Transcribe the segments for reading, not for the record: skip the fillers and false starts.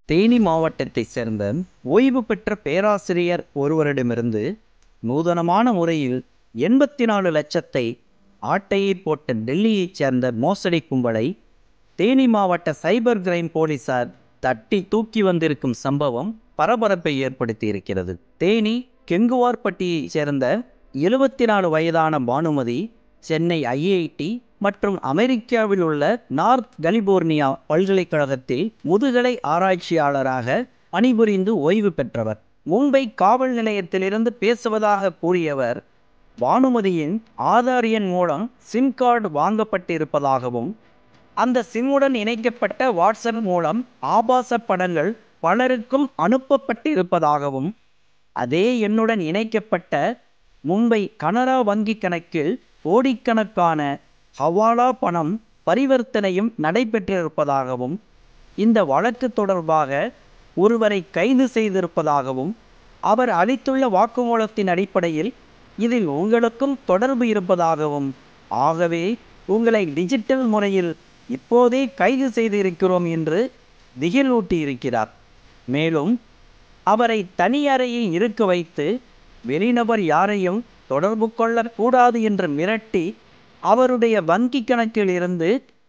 தேனி மாவட்டத்தைச் சேர்ந்த ஓய்வு பெற்ற பேராசிரியர் ஒருவரிடமிருந்து நூதனமான முறையில் 84 லட்சத்தை ஆட்டையை போட்ட டெல்லியைச் சேர்ந்த மோசடி கும்பலை தேனி மாவட்ட சைபர் கிரைம் போலீசார் தட்டி தூக்கி வந்திருக்கும் சம்பவம் பரபரப்பை ஏற்படுத்தியிருக்கிறது. தேனி கெங்குவார்பட்டியைச் சேர்ந்த 74 வயதான பானுமதி சென்னை ஐஐடி மற்றும் அமெரிக்காவில் உள்ள நார்த் கலிபோர்னியா பல்கலைக்கழகத்தில் முதுகலை ஆராய்ச்சியாளராக பணிபுரிந்து ஓய்வு பெற்றவர். மும்பை காவல் நிலையத்திலிருந்து பேசுவதாக கூறியவர் பானுமதியின் ஆதார் எண் மூலம் சிம் கார்டு வாங்கப்பட்டிருப்பதாகவும் அந்த சிம்முடன் இணைக்கப்பட்ட வாட்ஸ்அப் மூலம் ஆபாச படங்கள் பலருக்கும் அனுப்பப்பட்டிருப்பதாகவும் அதே எண்ணுடன் இணைக்கப்பட்ட மும்பை கனரா வங்கி கணக்கில் கோடிக்கணக்கான ஹவாலா பணம் பரிவர்த்தனையும் நடைபெற்றிருப்பதாகவும் இந்த வழக்கு தொடர்பாக ஒருவரை கைது செய்திருப்பதாகவும் அவர் அளித்துள்ள வாக்குமூலத்தின் அடிப்படையில் இதில் உங்களுக்கும் தொடர்பு இருப்பதாகவும் ஆகவே உங்களை டிஜிட்டல் முறையில் இப்போதே கைது செய்திருக்கிறோம் என்று திகிலூட்டியிருக்கிறார். மேலும் அவரை தனி அறையில் இருக்க வைத்து வெளிநபர் யாரையும் தொடர்பு கொள்ளக்கூடாது என்று மிரட்டி அவருடைய வங்கி கணக்கில் இருந்து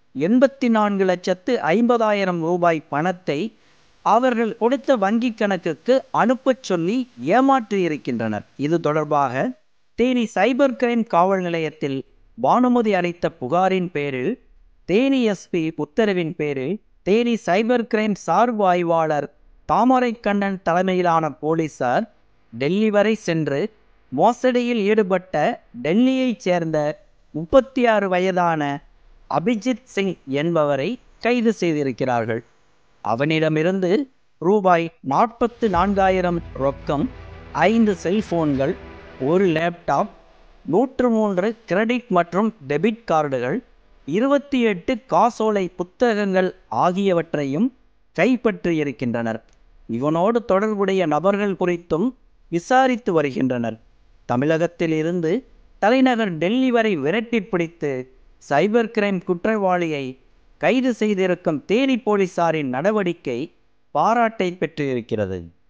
84,50,000 ரூபாய் பணத்தை அவர்கள் கொடுத்த வங்கி கணக்குக்கு அனுப்பச் சொல்லி ஏமாற்றியிருக்கின்றனர். இது தொடர்பாக தேனி சைபர் கிரைம் காவல் நிலையத்தில் பானுமதி அளித்த புகாரின் பேரில் தேனி எஸ்பி உத்தரவின் பேரில் தேனி சைபர் கிரைம் சார்பு ஆய்வாளர் தாமரைக்கண்ணன் தலைமையிலான போலீசார் டெல்லி வரை சென்று மோசடியில் ஈடுபட்ட டெல்லியைச் சேர்ந்த 36 வயதான அபிஜித் சிங் என்பவரை கைது செய்திருக்கிறார்கள். அவனிடமிருந்து ரூபாய் 44,000 ரொக்கம், 5 செல்போன்கள், 1 லேப்டாப், 103 கிரெடிட் மற்றும் டெபிட் கார்டுகள், 28 காசோலை புத்தகங்கள் ஆகியவற்றையும் கைப்பற்றியிருக்கின்றனர். இவனோடு தொடர்புடைய நபர்கள் குறித்தும் விசாரித்து வருகின்றனர். தமிழகத்தில் இருந்து தலைநகர் டெல்லி வரை விரட்டி பிடித்து சைபர் கிரைம் குற்றவாளியை கைது செய்திருக்கும் தேனி போலீசாரின் நடவடிக்கை பாராட்டை பெற்றிருக்கிறது.